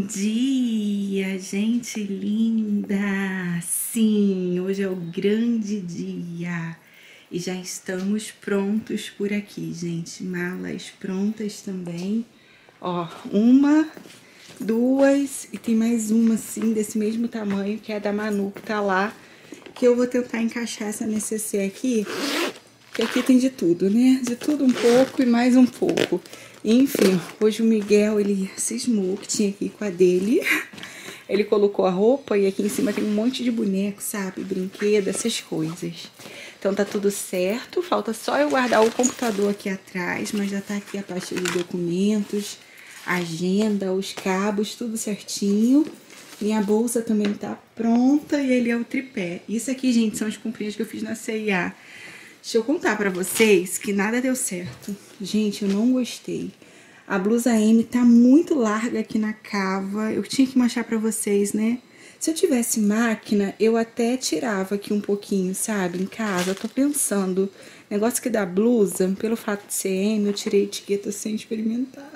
dia, gente linda! Sim, hoje é o grande dia e já estamos prontos por aqui, gente. Malas prontas também. Ó, uma, duas e tem mais uma assim, desse mesmo tamanho, que é a da Manu, que tá lá. Que eu vou tentar encaixar essa necessaire aqui, que aqui tem de tudo, né? De tudo um pouco e mais um pouco. Enfim, hoje o Miguel, ele cismou que tinha que ir com a dele. Ele colocou a roupa e aqui em cima tem um monte de boneco, sabe? Brinquedo, essas coisas. Então tá tudo certo, falta só eu guardar o computador aqui atrás, mas já tá aqui a pasta de documentos, agenda, os cabos, tudo certinho. Minha bolsa também tá pronta e ele é o tripé. Isso aqui, gente, são as comprinhas que eu fiz na C&A. Deixa eu contar pra vocês que nada deu certo. Gente, eu não gostei. A blusa M tá muito larga aqui na cava. Eu tinha que mostrar pra vocês, né? Se eu tivesse máquina, eu até tirava aqui um pouquinho, sabe? Em casa, eu tô pensando. Negócio que da blusa, pelo fato de ser M, eu tirei a etiqueta sem experimentar.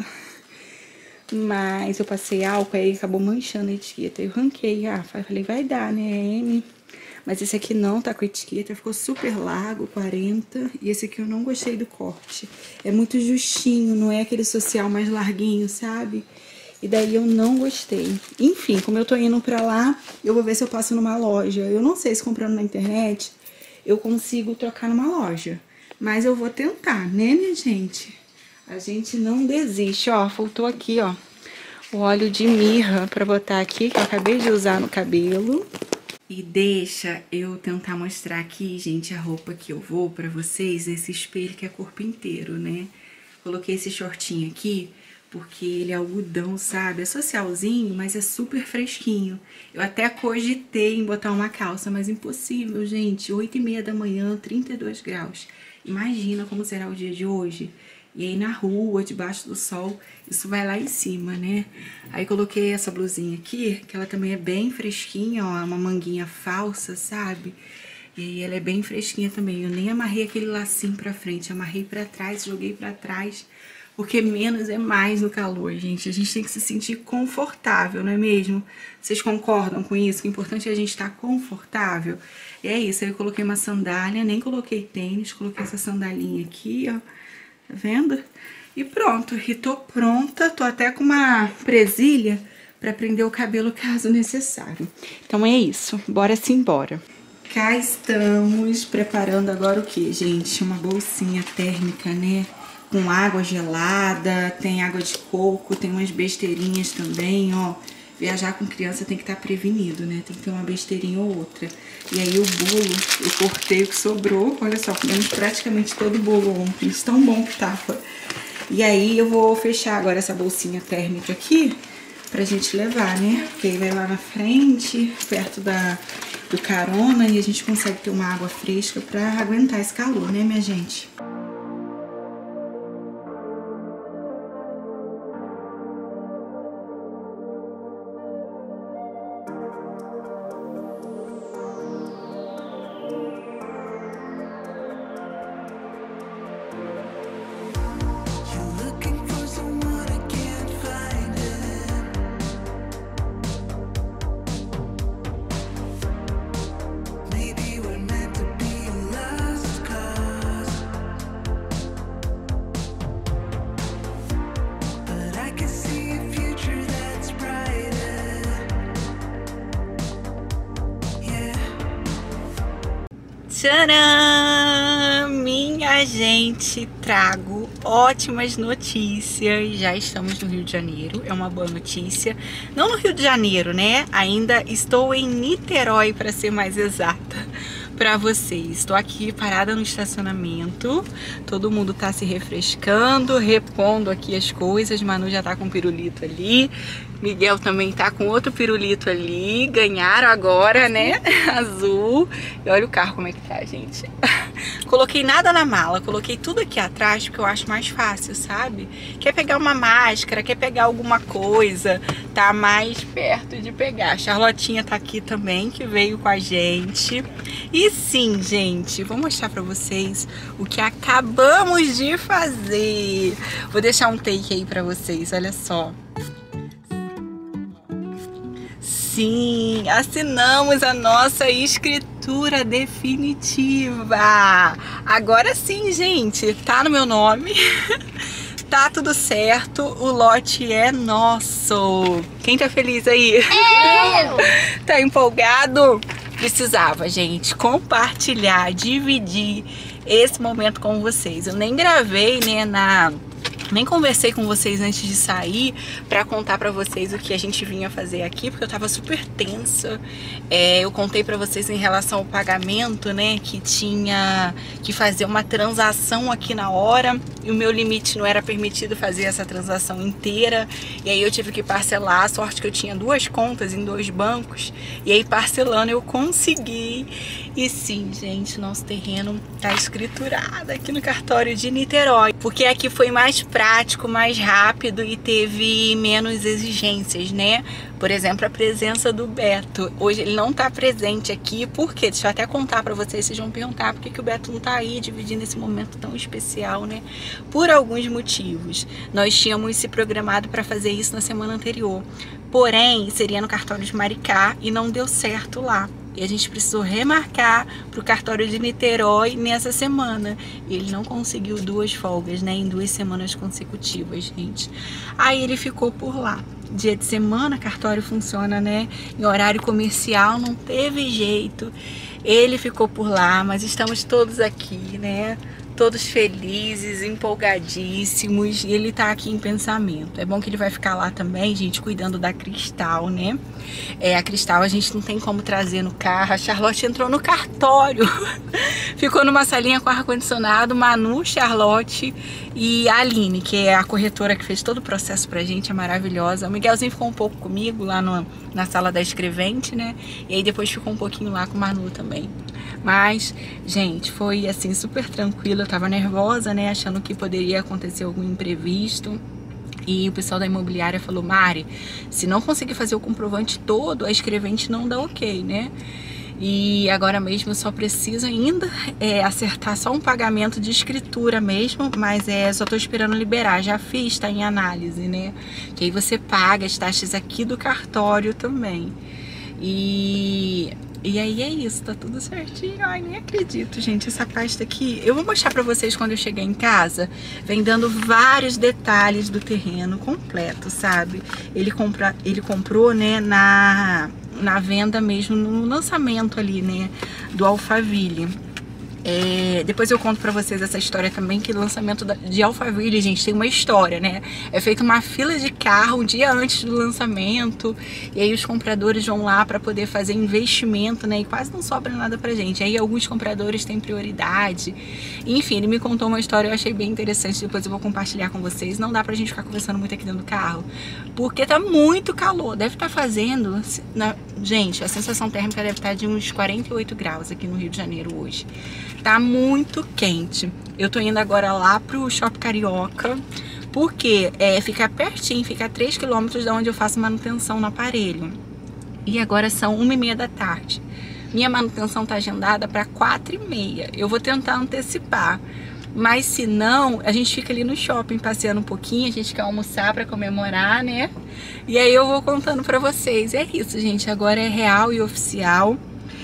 Mas eu passei álcool, aí acabou manchando a etiqueta. Eu ranquei, falei, vai dar, né? M. Mas esse aqui não tá com etiqueta, ficou super largo, 40. E esse aqui eu não gostei do corte. É muito justinho, não é aquele social mais larguinho, sabe? E daí eu não gostei. Enfim, como eu tô indo pra lá, eu vou ver se eu passo numa loja. Eu não sei se comprando na internet eu consigo trocar numa loja. Mas eu vou tentar, né, minha gente? A gente não desiste. Ó, faltou aqui, ó, o óleo de mirra pra botar aqui, que eu acabei de usar no cabelo. E deixa eu tentar mostrar aqui, gente, a roupa que eu vou pra vocês, esse espelho que é corpo inteiro, né? Coloquei esse shortinho aqui porque ele é algodão, sabe? É socialzinho, mas é super fresquinho. Eu até cogitei em botar uma calça, mas impossível, gente. 8h30 da manhã, 32 graus. Imagina como será o dia de hoje. E aí na rua, debaixo do sol, isso vai lá em cima, né? Aí coloquei essa blusinha aqui, que ela também é bem fresquinha, ó, uma manguinha falsa, sabe? E aí ela é bem fresquinha também. Eu nem amarrei aquele lacinho pra frente, amarrei pra trás, joguei pra trás, porque menos é mais no calor, gente. A gente tem que se sentir confortável, não é mesmo? Vocês concordam com isso? Que o importante é a gente estar confortável. E é isso, aí eu coloquei uma sandália, nem coloquei tênis, coloquei essa sandalinha aqui, ó. Tá vendo? E pronto, e tô pronta, tô até com uma presilha pra prender o cabelo caso necessário. Então é isso, bora embora. Cá estamos preparando agora o que, gente? Uma bolsinha térmica, né? Com água gelada, tem água de coco, tem umas besteirinhas também, ó. Viajar com criança tem que estar prevenido, né? Tem que ter uma besteirinha ou outra. E aí o bolo, eu cortei o que sobrou. Olha só, comemos praticamente todo o bolo ontem. Isso tão bom que tava. E aí eu vou fechar agora essa bolsinha térmica aqui pra gente levar, né? Porque aí vai lá na frente, perto do carona, e a gente consegue ter uma água fresca pra aguentar esse calor, né, minha gente? Tcharam! Minha gente, trago ótimas notícias. Já estamos no Rio de Janeiro, é uma boa notícia. Não no Rio de Janeiro, né? Ainda estou em Niterói, para ser mais exata, para vocês. Estou aqui parada no estacionamento. Todo mundo tá se refrescando, repondo aqui as coisas. Manu já tá com um pirulito ali. Miguel também tá com outro pirulito ali. Ganharam agora, né? Azul. E olha o carro como é que tá, gente. Coloquei nada na mala, coloquei tudo aqui atrás porque eu acho mais fácil, sabe? Quer pegar uma máscara, quer pegar alguma coisa, tá mais perto de pegar. A Charlotinha tá aqui também, que veio com a gente. E sim, gente, vou mostrar pra vocês o que acabamos de fazer. Vou deixar um take aí pra vocês, olha só. sim, assinamos a nossa escritura definitiva. Agora sim, gente, tá no meu nome. Tá tudo certo, o lote é nosso. Quem tá feliz aí? Eu! Tá empolgado? Precisava, gente, compartilhar, dividir esse momento com vocês. Eu nem gravei, né, nem conversei com vocês antes de sair pra contar pra vocês o que a gente vinha fazer aqui, porque eu tava super tensa. Eu contei pra vocês em relação ao pagamento, né, que tinha que fazer uma transação aqui na hora e o meu limite não era permitido fazer essa transação inteira. E aí eu tive que parcelar, a sorte que eu tinha 2 contas em 2 bancos. E aí parcelando eu consegui. E sim, gente, nosso terreno tá escriturado aqui no cartório de Niterói, porque aqui foi mais prático, mais rápido e teve menos exigências, né? Por exemplo, a presença do Beto. Hoje ele não tá presente aqui, por quê? Deixa eu até contar pra vocês, vocês vão perguntar por que o Beto não tá aí dividindo esse momento tão especial, né? Por alguns motivos. Nós tínhamos se programado para fazer isso na semana anterior, porém seria no cartório de Maricá e não deu certo lá. E a gente precisou remarcar para o cartório de Niterói nessa semana. E ele não conseguiu 2 folgas, né? Em 2 semanas consecutivas, gente. Aí ele ficou por lá. Dia de semana, cartório funciona, né? Em horário comercial, não teve jeito. Ele ficou por lá, mas estamos todos aqui, né? Todos felizes, empolgadíssimos, e ele tá aqui em pensamento. É bom que ele vai ficar lá também, gente, cuidando da Cristal, né? A Cristal a gente não tem como trazer no carro. A Charlotte entrou no cartório, ficou numa salinha com ar-condicionado, Manu, Charlotte e a Aline, que é a corretora que fez todo o processo pra gente, é maravilhosa. O Miguelzinho ficou um pouco comigo lá na sala da escrevente, né? E aí depois ficou um pouquinho lá com o Manu também. Mas, gente, foi assim super tranquilo. Eu tava nervosa, né, achando que poderia acontecer algum imprevisto. E o pessoal da imobiliária falou: Mari, se não conseguir fazer o comprovante todo, a escrevente não dá ok, né? E agora mesmo eu só preciso ainda acertar só um pagamento de escritura mesmo, mas só tô esperando liberar, já fiz, tá em análise, né? Que aí você paga as taxas aqui do cartório também. E aí é isso, tá tudo certinho. Ai, nem acredito, gente, essa pasta aqui. Eu vou mostrar pra vocês quando eu chegar em casa. Vem dando vários detalhes do terreno completo, sabe? Ele comprou, né, na venda mesmo, no lançamento ali, né, do Alphaville. Depois eu conto pra vocês essa história também, que o lançamento de Alphaville, gente, tem uma história, né? É feita uma fila de carro um dia antes do lançamento, e aí os compradores vão lá pra poder fazer investimento, né? E quase não sobra nada pra gente. Aí alguns compradores têm prioridade. Enfim, ele me contou uma história, eu achei bem interessante, depois eu vou compartilhar com vocês. Não dá pra gente ficar conversando muito aqui dentro do carro, porque tá muito calor. Deve estar fazendo... Gente, a sensação térmica deve estar de uns 48 graus aqui no Rio de Janeiro hoje. Tá muito quente. Eu tô indo agora lá pro Shopping Carioca, porque fica pertinho, fica a 3 km da onde eu faço manutenção no aparelho. E agora são 1h30 da tarde. Minha manutenção tá agendada para 4h30. Eu vou tentar antecipar. Mas se não, a gente fica ali no shopping passeando um pouquinho, a gente quer almoçar para comemorar, né? E aí eu vou contando pra vocês. É isso, gente. Agora é real e oficial.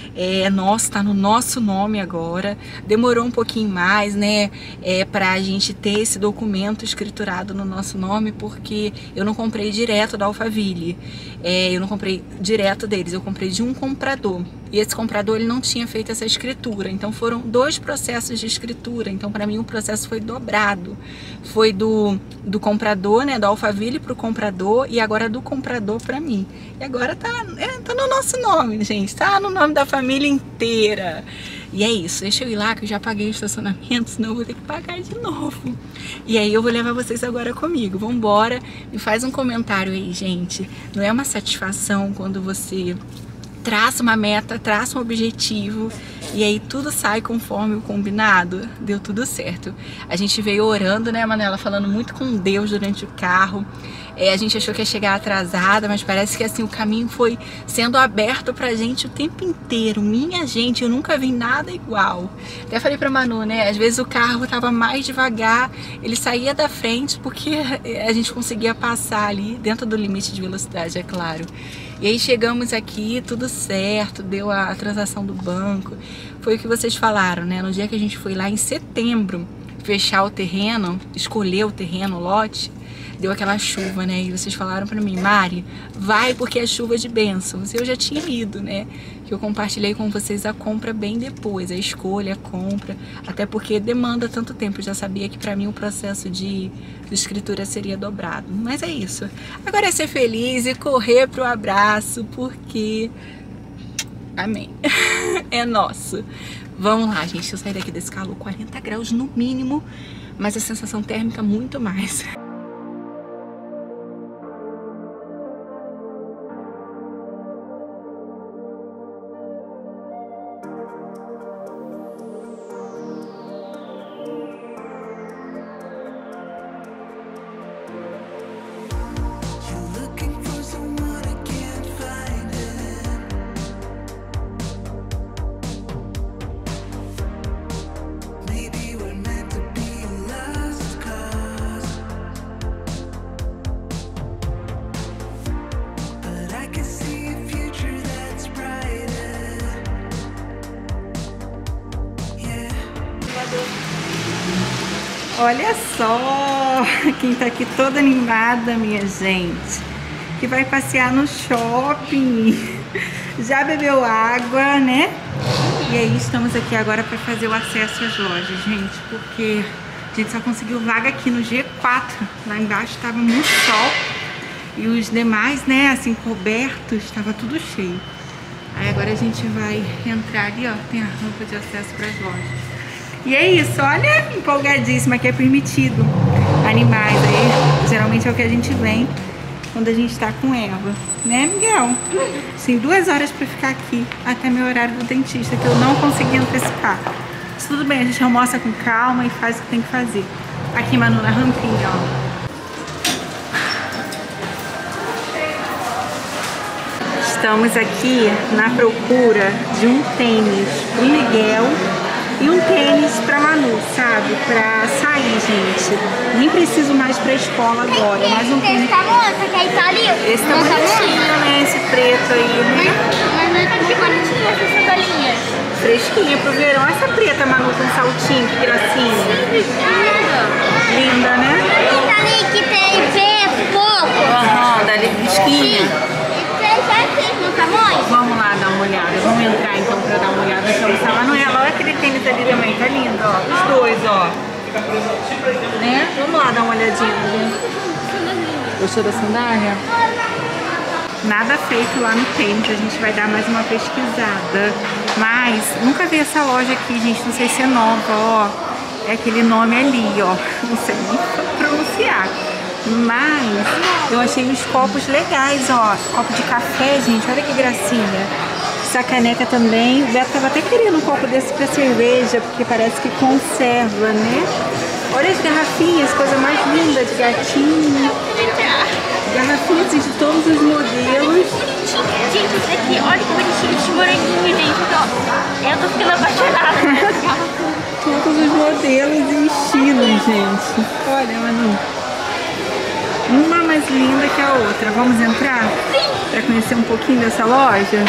Nosso, tá no nosso nome agora. Demorou um pouquinho mais, né, pra gente ter esse documento escriturado no nosso nome, porque eu não comprei direto da Alphaville. Eu não comprei direto deles, eu comprei de um comprador. E esse comprador, ele não tinha feito essa escritura. Então foram 2 processos de escritura. Então para mim o processo foi dobrado. Foi do comprador, né, do Alphaville pro comprador, e agora do comprador para mim. E agora tá no nosso nome, gente. Tá no nome da família inteira. E é isso, deixa eu ir lá que eu já paguei o estacionamento, senão eu vou ter que pagar de novo. E aí eu vou levar vocês agora comigo. Vambora, me faz um comentário aí, gente. Não é uma satisfação quando você traça uma meta, traça um objetivo e aí tudo sai conforme o combinado? Deu tudo certo. A gente veio orando, né, Manela, falando muito com Deus durante o carro. A gente achou que ia chegar atrasada, mas parece que assim o caminho foi sendo aberto pra gente o tempo inteiro. Minha gente, eu nunca vi nada igual. Até falei pra Manu, né, às vezes o carro tava mais devagar, ele saía da frente porque a gente conseguia passar ali dentro do limite de velocidade, é claro. E aí chegamos aqui, tudo certo, deu a transação do banco. Foi o que vocês falaram, né? No dia que a gente foi lá em setembro fechar o terreno, escolher o terreno, o lote, deu aquela chuva, né? E vocês falaram pra mim, Mari, vai porque é chuva de bênçãos. Eu já tinha ido, né? Que eu compartilhei com vocês a compra bem depois, a escolha, a compra, até porque demanda tanto tempo. Eu já sabia que pra mim o processo de escritura seria dobrado. Mas é isso. Agora é ser feliz e correr pro abraço, porque... Amém. É nosso. Vamos lá, gente. Eu saí daqui desse calor, 40 graus no mínimo, mas a sensação térmica muito mais. Olha só quem tá aqui toda animada, minha gente, que vai passear no shopping. Já bebeu água, né? E aí estamos aqui agora para fazer o acesso às lojas, gente, porque a gente só conseguiu vaga aqui no G4. Lá embaixo tava muito sol e os demais, né, assim, cobertos, estava tudo cheio. Aí agora a gente vai entrar ali, ó, tem a rampa de acesso para as lojas. E é isso, olha, empolgadíssima, que é permitido animais aí, geralmente é o que a gente vem quando a gente tá com Eva, né, Miguel? Sim, 2 horas pra ficar aqui até meu horário do dentista, que eu não consegui antecipar. Mas tudo bem, a gente almoça com calma e faz o que tem que fazer. Aqui, Manu, na rampinha, ó. Estamos aqui na procura de um tênis pro Miguel e um tênis pra Manu, sabe? Pra sair, gente. Nem preciso mais pra escola agora. Mas um tênis... Esse tá bom? Esse aqui tá ali? Esse tá bonitinho, né? Esse preto aí, né? Mas que bonitinho essa sandalinha. Fresquinha pro verão. Essa preta, Manu, com saltinho, que gracinha. Linda, né? Esse ali que tem peso, pouco. Aham, da Librisquinha. Esse no tamanho? Vamos lá dar uma olhada. Vamos entrar então pra dar uma olhada. Vamos lá no ela. Olha aquele tênis ali também, tá lindo, ó. Os dois, ó. Né? Vamos lá dar uma olhadinha. Gostou da sandália? Nada feito lá no tênis, a gente vai dar mais uma pesquisada. Mas nunca vi essa loja aqui, gente. Não sei se é nova, ó. É aquele nome ali, ó. Não sei nem pronunciar. Mas eu achei uns copos legais, ó. Copo de café, gente. Olha que gracinha. Essa caneca também. O Beto tava até querendo um copo desse pra cerveja, porque parece que conserva, né? Olha as garrafinhas, coisa mais linda de gatinho. Garrafinhas assim, de todos os modelos. Gente, esse aqui, olha que bonitinho, esse moranguinho, gente. Eu tô ficando apaixonada. Todos os modelos e estilos, gente. Olha, Manu. Uma mais linda que a outra. Vamos entrar? Para conhecer um pouquinho dessa loja?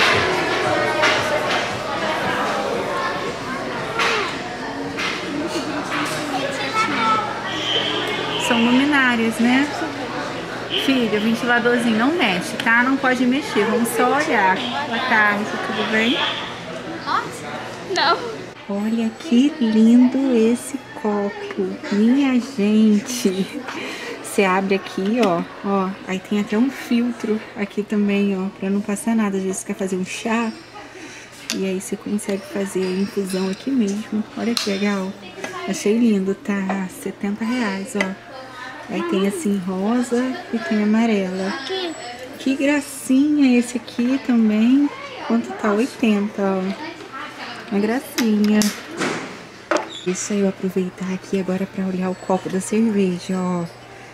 São luminárias, né? Filha, o ventiladorzinho não mexe, tá? Não pode mexer, vamos só olhar. Boa tarde, tudo bem? Não. Olha que lindo esse copo, minha gente. Você abre aqui, ó, ó, aí tem até um filtro aqui também, ó, pra não passar nada. Às vezes você quer fazer um chá, e aí você consegue fazer a infusão aqui mesmo. Olha que legal. Achei lindo, tá? R$70, ó. Aí tem assim rosa e tem amarela. Que gracinha esse aqui também. Quanto tá? 80, ó. Uma gracinha. Deixa eu aproveitar aqui agora pra olhar o copo da cerveja, ó.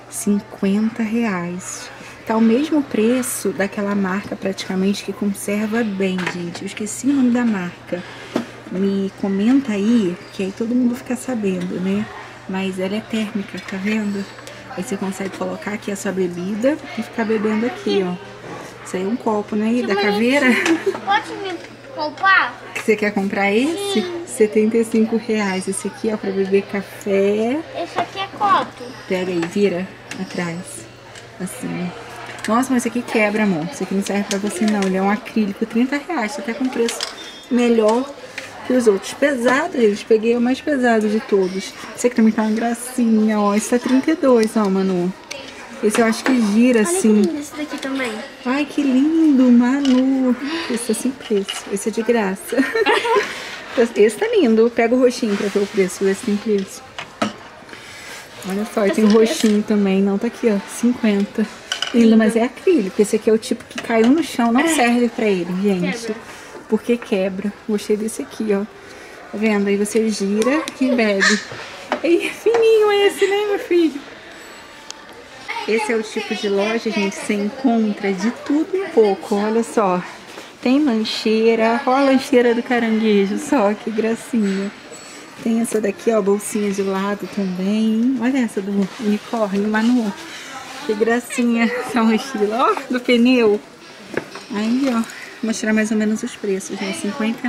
R$50. Tá o mesmo preço daquela marca praticamente que conserva bem, gente. Eu esqueci o nome da marca. Me comenta aí, que aí todo mundo fica sabendo, né? Mas ela é térmica, tá vendo? Aí você consegue colocar aqui a sua bebida e ficar bebendo aqui, ó. Isso aí é um copo, né? Da caveira. Pode me comprar? Você quer comprar esse? R$75. Esse aqui, ó, pra beber café. Esse aqui é quanto? Pega aí, vira atrás. Assim. Nossa, mas esse aqui quebra, amor. Esse aqui não serve pra você, não. Ele é um acrílico, R$30. Tá até com preço melhor que os outros. Pesado, gente. Peguei o mais pesado de todos. Esse aqui também tá uma gracinha, ó. Esse tá 32, ó, Manu. Esse eu acho que gira, assim. Olha que lindo esse daqui também. Ai, que lindo, Manu. Esse tá sem preço. Esse é de graça. Esse tá lindo. Pega o roxinho pra ver o preço. Esse tem preço. Olha só, e tem o roxinho também. Não, tá aqui, ó. 50. Lindo, mas é acrílico. Esse aqui é o tipo que caiu no chão. Não serve pra ele, gente. Porque quebra. Gostei desse aqui, ó. Tá vendo? Aí você gira e bebe. Ei, fininho esse, né, meu filho? Esse é o tipo de loja, gente, você encontra de tudo um pouco. Olha só. Tem lancheira. Olha a lancheira do caranguejo. Só que gracinha. Tem essa daqui, ó, bolsinha de lado também. Olha essa do unicórnio, Manu. Que gracinha essa mochila. Ó, do pneu. Aí, ó, vou mostrar mais ou menos os preços, né?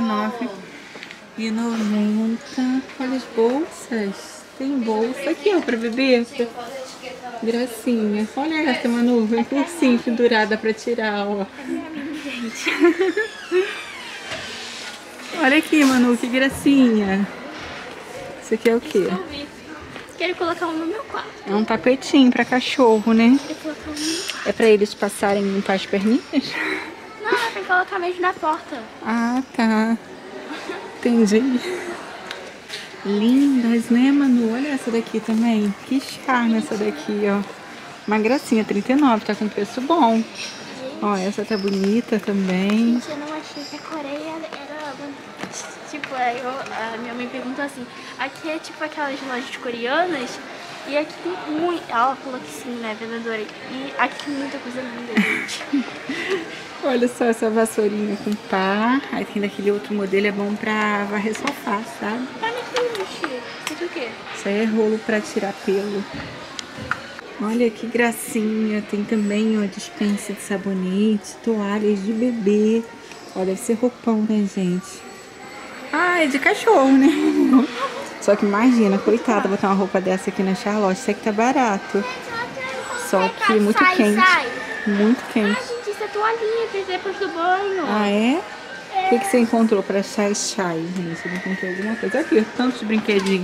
R$59,90. Olha as bolsas. Tem bolsa aqui, ó, pra beber. Gracinha. Olha essa, Manu. Vem por sim, pendurada pra tirar, ó. Olha aqui, Manu, que gracinha. Isso aqui é o quê? Quero colocar um no meu quarto. É um tapetinho pra cachorro, né? Quero colocar um no meu quarto. É pra eles passarem e limpar as perninhas? Não, é pra colocar mesmo na porta. Ah, tá. Entendi. Lindas, né, Manu? Olha essa daqui também. Que charme essa daqui, ó. Uma gracinha, 39, tá com preço bom. Ó, essa tá bonita também. Gente, eu não achei que a Coreia era... Tipo, a minha mãe perguntou assim, aqui é tipo aquelas lojas coreanas e aqui tem muito... Ela falou que sim, né, vendedora? E aqui tem muita coisa linda, gente. Olha só essa vassourinha com pá. Aí tem daquele outro modelo, é bom pra varrer sofá, sabe? Olha aqui, Isso aqui é o quê? Isso aí é rolo pra tirar pelo. Olha que gracinha. Tem também, ó, dispensa de sabonete, toalhas de bebê. Ó, deve ser roupão, né, gente? Ah, é de cachorro, né? Só que imagina, coitada, botar uma roupa dessa aqui na Charlotte. Isso aqui tá barato. Só que muito quente. Muito quente. Ah, gente, isso é toalhinha, fez depois do banho. Ah, é? O que você encontrou pra chai, gente? Você encontrou alguma coisa? Aqui, tantos brinquedinhos.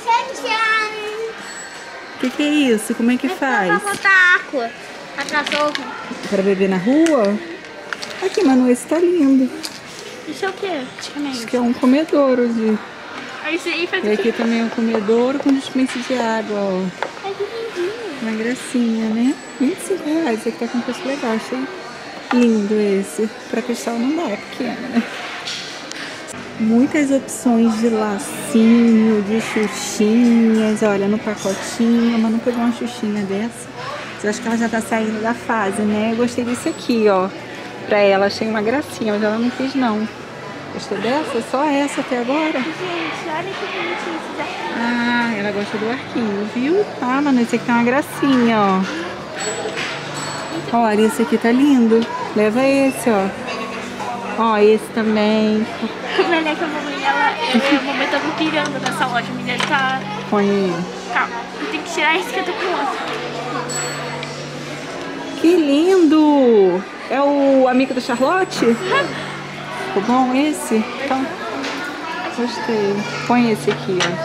O que é isso? Como é que faz? Pra botar água pra cachorro. Pra beber na rua? Aqui, Manu, esse tá lindo. Isso é o quê? Acho que é um comedouro de... Isso aí faz E aqui também é um comedouro com dispensa de água, ó. Ai, que lindinho. Uma gracinha, né? R$25. Esse aqui tá com preço legal, achei lindo esse. Pra cristal não dá, é pequeno, né? Muitas opções de lacinho, de xuxinhas. Olha, no pacotinho. Mas não pegou uma xuxinha dessa. Eu acho que ela já tá saindo da fase, né? Eu gostei desse aqui, ó. Pra ela, achei uma gracinha, mas ela não quis, não. Gostou dessa? Só essa até agora? Gente, olha que bonitinho esse daqui. Ah, ela gosta do arquinho, viu? Ah, mano, esse aqui tá uma gracinha, ó. Olha, esse aqui tá lindo. Leva esse, ó. Ó, esse também. O melhor é que a mamãe, a mamãe tava pirando nessa loja. A menina tá... Põe aí. Calma, eu tenho que tirar esse que eu tô com outro. Que lindo! É o amigo da Charlotte? Ficou bom esse? Então, gostei. Põe esse aqui, ó.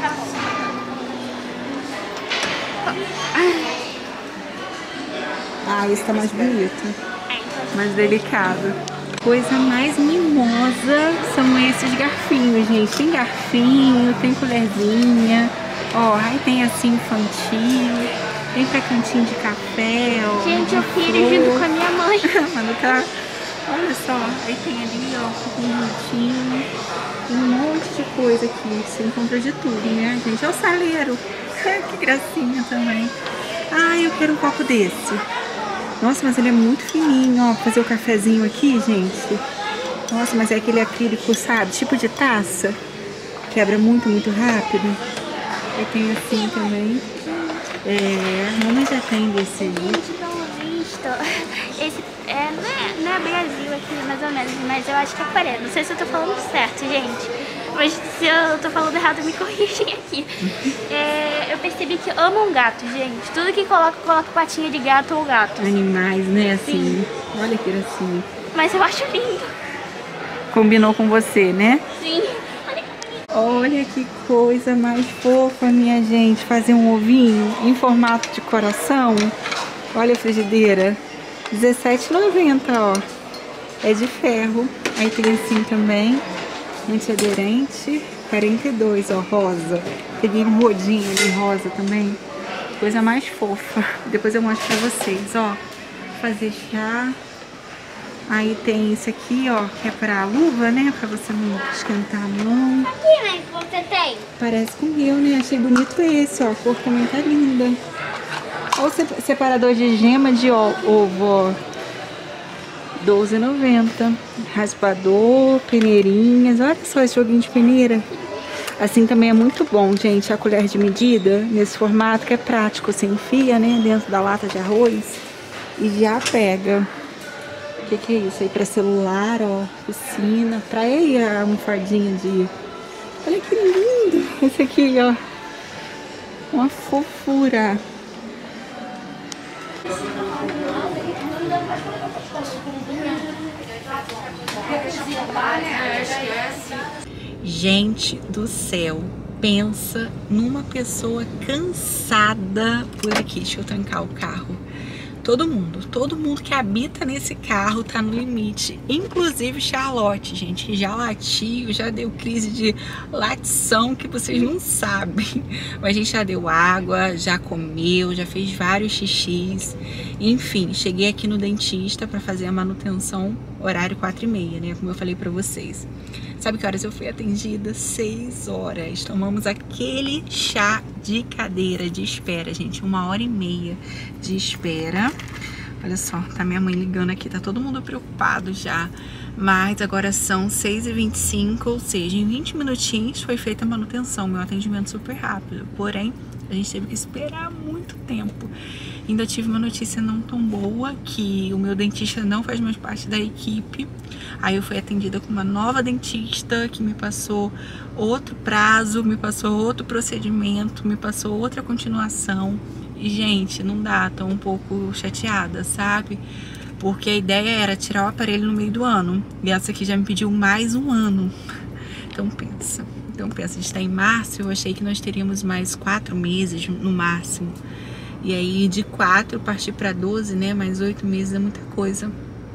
Ah, esse tá mais bonito. Mais delicado. Coisa mais mimosa são esses garfinhos, gente. Tem garfinho, tem colherzinha. Ó, aí tem assim infantil. Tem pra cantinho de café, ó. Gente, eu filho junto com a minha mãe. Mano, tá... Olha só, aí tem ali, ó, conjuntinho. Tem um monte de coisa aqui. Você encontra de tudo, né, gente? Olha o saleiro. Que gracinha também. Ai, eu quero um copo desse. Nossa, mas ele é muito fininho, ó. Fazer o cafezinho aqui, gente. Nossa, mas é aquele acrílico, sabe? Tipo de taça. Quebra muito, muito rápido. Aí tem assim também. A mamãe já tem desse aí. Gente, pelo visto, esse não é Brasil aqui, mais ou menos, mas eu acho que é Coreia. Não sei se eu tô falando certo, gente. Mas se eu tô falando errado, me corrigem aqui. Eu percebi que amam gato, gente. Tudo que coloca patinha de gato ou gato. Animais, né? Assim. Sim. Olha que gracinha. Mas eu acho lindo. Combinou com você, né? Sim. Olha que coisa mais fofa, minha gente. Fazer um ovinho em formato de coração. Olha a frigideira. R$17,90, ó. É de ferro. Aí tem assim também. Antiaderente. 42, ó, rosa. Peguei um rodinho ali rosa também. Coisa mais fofa. Depois eu mostro pra vocês, ó. Fazer chá. Aí tem esse aqui, ó, que é pra luva, né? Pra você não esquentar a mão. Aqui, né, que você tem? Parece com o meu, né? Achei bonito esse, ó. A cor também tá linda. Olha o separador de gema de ovo, ó. R$12,90. Raspador, peneirinhas. Olha só esse joguinho de peneira. Assim também é muito bom, gente. A colher de medida, nesse formato que é prático. Você enfia, né, dentro da lata de arroz e já pega. O que é isso? Aí pra celular, ó. Piscina. Pra aí a almofadinha de... Olha que lindo. Esse aqui, ó. Uma fofura. Gente do céu, pensa numa pessoa cansada por aqui. Deixa eu trancar o carro. Todo mundo que habita nesse carro tá no limite. Inclusive Charlotte, gente, que já latiu, já deu crise de latição que vocês não sabem. Mas a gente já deu água, já comeu, já fez vários xixis. Enfim, cheguei aqui no dentista para fazer a manutenção, horário 4h30, né? Como eu falei para vocês. Sabe que horas eu fui atendida? 6 horas. Tomamos aquele chá de cadeira de espera, gente. 1h30 de espera. Olha só, tá minha mãe ligando aqui. Tá todo mundo preocupado já. Mas agora são 6h25, ou seja, em 20 minutinhos foi feita a manutenção. Meu atendimento super rápido. Porém, a gente teve que esperar muito tempo. Ainda tive uma notícia não tão boa, que o meu dentista não faz mais parte da equipe. Aí eu fui atendida com uma nova dentista que me passou outro prazo, me passou outro procedimento, me passou outra continuação. E, gente, não dá, tô um pouco chateada, sabe? Porque a ideia era tirar o aparelho no meio do ano. E essa aqui já me pediu mais um ano. Então pensa, a gente tá em março, eu achei que nós teríamos mais 4 meses no máximo. E aí de 4 partir para 12, né? Mais 8 meses é muita coisa.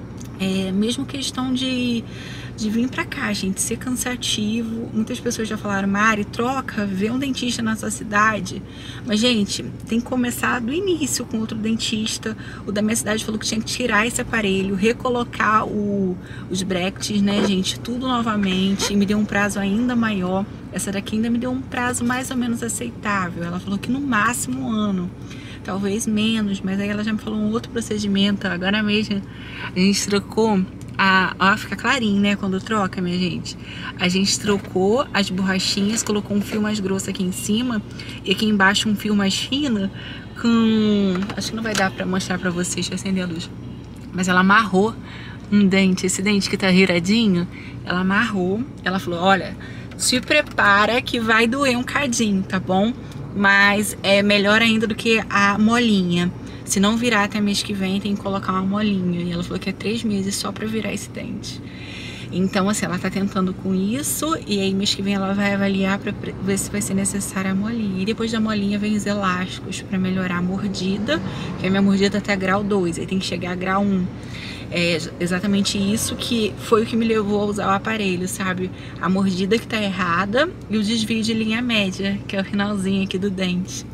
Mesmo questão de vir pra cá, gente, ser cansativo. Muitas pessoas já falaram: Mari, troca, vê um dentista na sua cidade. Mas, gente, tem que começar do início com outro dentista. O da minha cidade falou que tinha que tirar esse aparelho, recolocar os brackets, né, gente, tudo novamente. E me deu um prazo ainda maior. Essa daqui ainda me deu um prazo mais ou menos aceitável. Ela falou que no máximo 1 ano. Talvez menos, mas aí ela já me falou um outro procedimento. Agora mesmo a gente trocou ó, fica clarinho, né, quando troca, minha gente. A gente trocou as borrachinhas, colocou um fio mais grosso aqui em cima e aqui embaixo um fio mais fino com... Acho que não vai dar pra mostrar pra vocês, deixa eu acender a luz. Mas ela amarrou um dente, esse dente que tá viradinho, ela amarrou. Ela falou: olha, se prepara que vai doer um cadinho, tá bom? Mas é melhor ainda do que a molinha. Se não virar até mês que vem, tem que colocar uma molinha. E ela falou que é 3 meses só pra virar esse dente. Então, assim, ela tá tentando com isso. E aí, mês que vem, ela vai avaliar pra ver se vai ser necessária a molinha. E depois da molinha, vem os elásticos pra melhorar a mordida. Que a minha mordida tá grau 2. Aí tem que chegar a grau 1. É exatamente isso que foi o que me levou a usar o aparelho, sabe? A mordida que tá errada e o desvio de linha média, que é o finalzinho aqui do dente.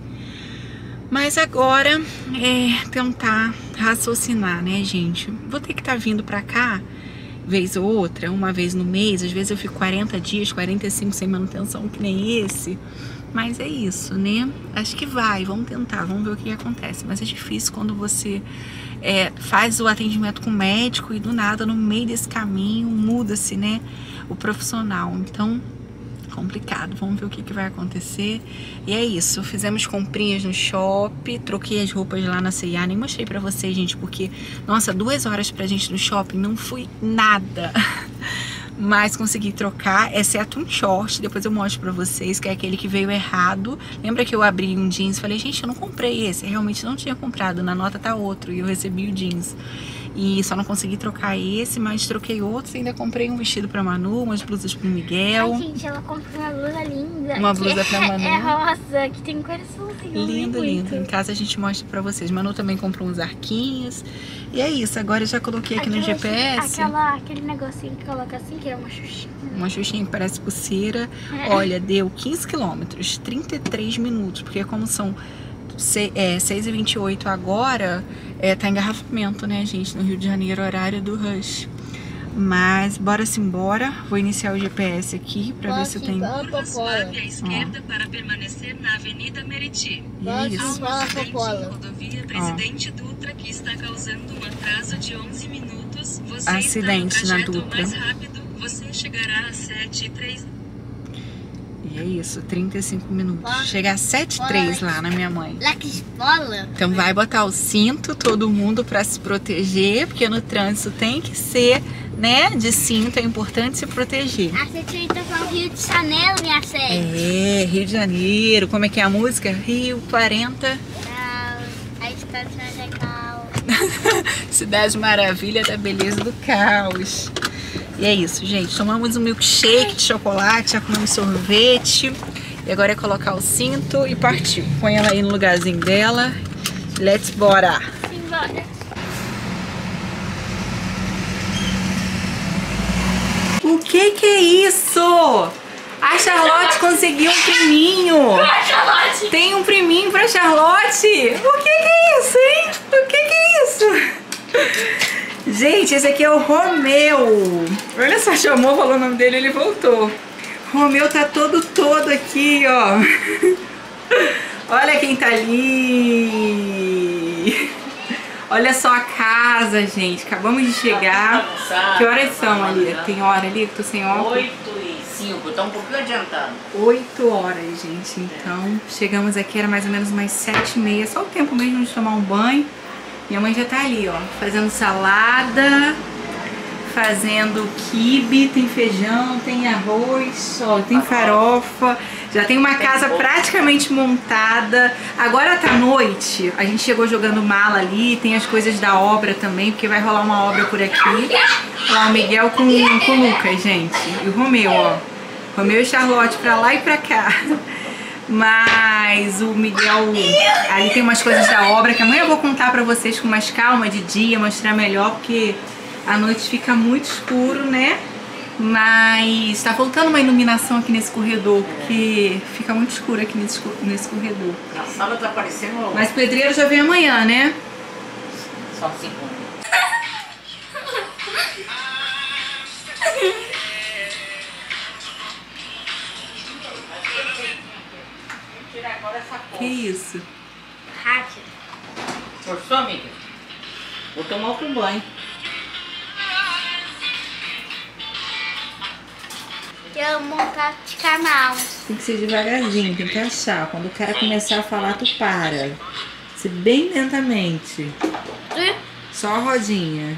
Mas agora é tentar raciocinar, né, gente? Vou ter que estar vindo pra cá, vez ou outra, uma vez no mês. Às vezes eu fico 40 dias, 45 sem manutenção, que nem esse. Mas é isso, né? Acho que vai, vamos tentar, vamos ver o que acontece. Mas é difícil quando você faz o atendimento com o médico e do nada, no meio desse caminho, muda-se, né, o profissional. Então, complicado. Vamos ver o que vai acontecer. E é isso, fizemos comprinhas no shopping, troquei as roupas lá na C&A, nem mostrei pra vocês, gente, porque, nossa, 2 horas pra gente no shopping, não fui nada. Mas consegui trocar, exceto um short, depois eu mostro pra vocês, que é aquele que veio errado. Lembra que eu abri um jeans e falei, gente, eu não comprei esse, eu realmente não tinha comprado, na nota tá outro, e eu recebi o jeans. E só não consegui trocar esse, mas troquei outros. Ainda comprei um vestido pra Manu, umas blusas pro Miguel. Ai, gente, ela comprou uma blusa linda. Uma blusa pra Manu. É rosa, que tem coraçãozinho. Lindo, lindo. Em casa a gente mostra pra vocês. Manu também comprou uns arquinhos. E é isso, agora eu já coloquei aqui no GPS. Aquele negocinho que coloca assim, que é uma xuxinha. Uma xuxinha que parece pulseira. Olha, deu 15 quilômetros, 33 minutos. Porque como são 6h28 agora, tá engarrafamento, né, gente, no Rio de Janeiro, horário do rush. Mas bora simbora. Vou iniciar o GPS aqui pra ver se eu tenho. Suave à esquerda para permanecer na Avenida Meriti. Isso. Rodovia Presidente Dutra, que está causando um atraso de 11 minutos. Você acidente está na no trajeto Dutra. mais rápido. Você chegará às 7h03. E é isso, 35 minutos. Chega às 7h03 lá na minha mãe. Lá que escola. Então vai botar o cinto, todo mundo, pra se proteger, porque no trânsito tem que ser, né, de cinto, é importante se proteger. A gente tá falando Rio de Janeiro, minha série. É, Rio de Janeiro, como é que é a música? Rio 40. A estação é cal. Cidade Maravilha da Beleza do Caos. E é isso, gente. Tomamos um milkshake de chocolate, já comemos sorvete. E agora é colocar o cinto e partiu. Põe ela aí no lugarzinho dela. Let's bora! Simbora. O que é isso? A Charlotte conseguiu um priminho. Charlotte. Tem um priminho pra Charlotte. O que é isso, hein? O que é isso? Gente, esse aqui é o Romeu. Olha só, chamou, falou o nome dele, ele voltou. Romeu tá todo aqui, ó. Olha quem tá ali. Olha só a casa, gente. Acabamos de chegar. Que horas são ali? Tem hora ali que tô sem óculos? 8h05, tá um pouquinho adiantado. 8 horas, gente. Então, chegamos aqui, era mais ou menos umas 7h30. Só o tempo mesmo de tomar um banho. Minha mãe já tá ali, ó, fazendo salada, fazendo quibe, tem feijão, tem arroz, ó, tem farofa. Já tem uma casa praticamente montada. Agora tá noite, a gente chegou jogando mala ali, tem as coisas da obra também, porque vai rolar uma obra por aqui. Lá o Miguel com o Lucas, gente, e o Romeu, ó. Romeu e Charlotte pra lá e pra cá. Mas o Miguel, ali tem umas coisas da obra que amanhã eu vou contar pra vocês com mais calma, de dia, mostrar melhor, porque à noite fica muito escuro, né? Mas tá faltando uma iluminação aqui nesse corredor, porque fica muito escuro aqui nesse corredor. Na sala tá aparecendo. Mas o pedreiro já vem amanhã, né? Só 5 minutos. Que isso? Rádio. Gostou, amiga? Vou tomar outro banho. Eu montar de canal. Tem que ser devagarzinho, tem que achar. Quando o cara começar a falar, tu para. Se bem lentamente. Só a rodinha.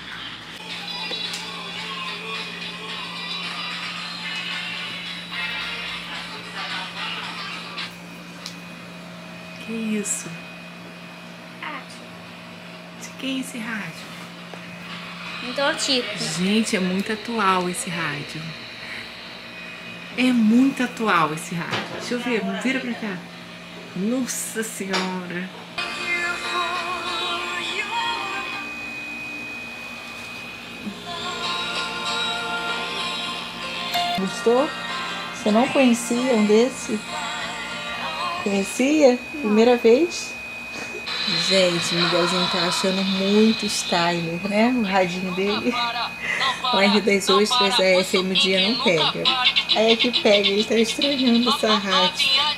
Que isso? De quem é esse rádio? Então, tipo. Gente, é muito atual esse rádio. É muito atual esse rádio. Deixa eu ver, vira pra cá. Nossa Senhora. Gostou? Você não conhecia um desse? Conhecia? Primeira vez? Gente, o Miguelzinho tá achando muito styler, né? O radinho dele. O R das Ostras, a FM Dia não pega. Aí é que pega, ele tá estranhando essa rádio.